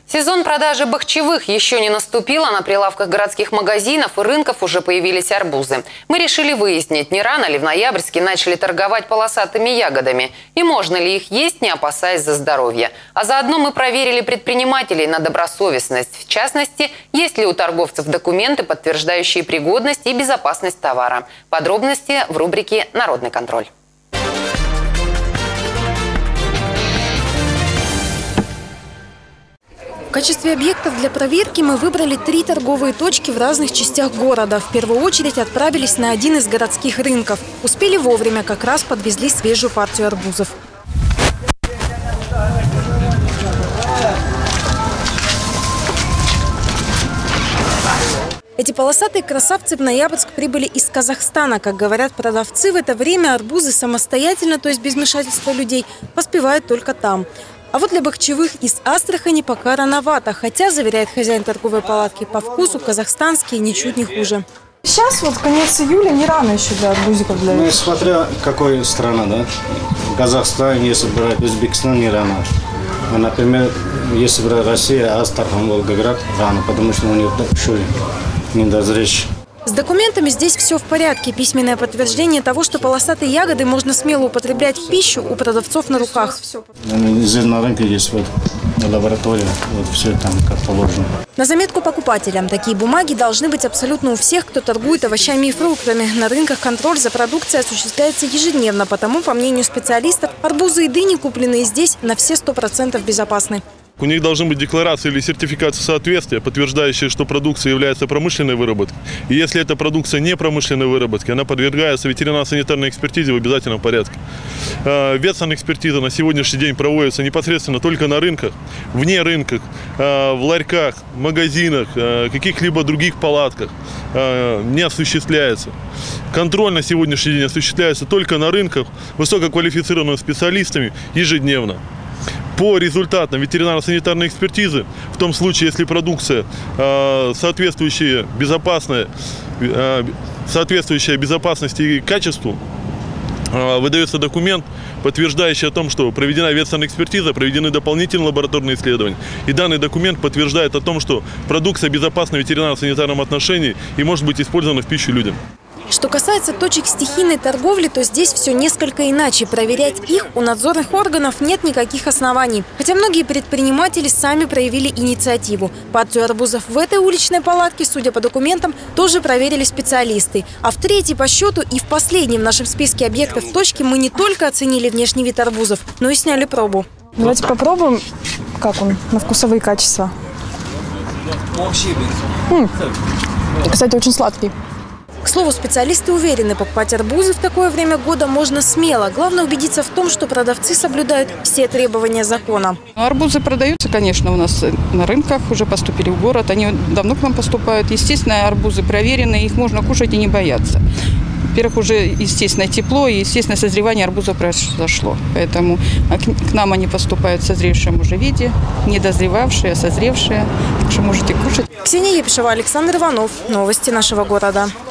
Сезон продажи бахчевых еще не наступил, а на прилавках городских магазинов и рынков уже появились арбузы. Мы решили выяснить, не рано ли в Ноябрьске начали торговать полосатыми ягодами и можно ли их есть, не опасаясь за здоровье. А заодно мы проверили предпринимателей на добросовестность. В частности, есть ли у торговцев документы, подтверждающие пригодность и безопасность товара. Подробности в рубрике «Народный контроль». В качестве объектов для проверки мы выбрали 3 торговые точки в разных частях города. В первую очередь отправились на один из городских рынков. Успели вовремя, как раз подвезли свежую партию арбузов. Эти полосатые красавцы в Ноябрьск прибыли из Казахстана. Как говорят продавцы, в это время арбузы самостоятельно, то есть без вмешательства людей, поспевают только там. А вот для бахчевых из Астрахани пока рановато. Хотя, заверяет хозяин торговой палатки, по вкусу казахстанские ничуть не хуже. Сейчас вот конец июля, не рано еще для арбузиков. Ну, смотря какой страна, да. Казахстан, если брать Узбекистан, не рано. А, например, если брать Россия, Астрахан, Волгоград, рано, потому что у них еще не дозречь. С документами здесь все в порядке. Письменное подтверждение того, что полосатые ягоды можно смело употреблять в пищу, у продавцов на руках. Здесь на рынке есть вот лаборатория, вот все там как положено. На заметку покупателям, такие бумаги должны быть абсолютно у всех, кто торгует овощами и фруктами. На рынках контроль за продукцией осуществляется ежедневно, потому, по мнению специалистов, арбузы и дыни, купленные здесь, на все 100% безопасны. У них должны быть декларации или сертификаты соответствия, подтверждающие, что продукция является промышленной выработкой. И если эта продукция не промышленной выработки, она подвергается ветеринарно-санитарной экспертизе в обязательном порядке. Ветсанэкспертиза на сегодняшний день проводится непосредственно только на рынках, вне рынках, в ларьках, магазинах, каких-либо других палатках не осуществляется. Контроль на сегодняшний день осуществляется только на рынках высококвалифицированными специалистами ежедневно. По результатам ветеринарно-санитарной экспертизы, в том случае, если продукция соответствующая безопасности и качеству, выдается документ, подтверждающий о том, что проведена ветсанэкспертиза, проведены дополнительные лабораторные исследования. И данный документ подтверждает о том, что продукция безопасна в ветеринарно-санитарном отношении и может быть использована в пищу людям. Что касается точек стихийной торговли, то здесь все несколько иначе. Проверять их у надзорных органов нет никаких оснований. Хотя многие предприниматели сами проявили инициативу. Партию арбузов в этой уличной палатке, судя по документам, тоже проверили специалисты. А в третьей по счету и в последней в нашем списке объектов точки мы не только оценили внешний вид арбузов, но и сняли пробу. Давайте попробуем, как он, на вкусовые качества. Кстати, очень сладкий. К слову, специалисты уверены, покупать арбузы в такое время года можно смело. Главное убедиться в том, что продавцы соблюдают все требования закона. Арбузы продаются, конечно, у нас на рынках, уже поступили в город. Они давно к нам поступают. Естественно, арбузы проверенные, их можно кушать и не бояться. Во-первых, уже, естественно, тепло и, естественно, созревание арбуза произошло. Поэтому к нам они поступают в созревшем уже виде, не дозревавшие, а созревшие. Так что можете кушать. Ксения Епишева, Александр Иванов. Новости нашего города.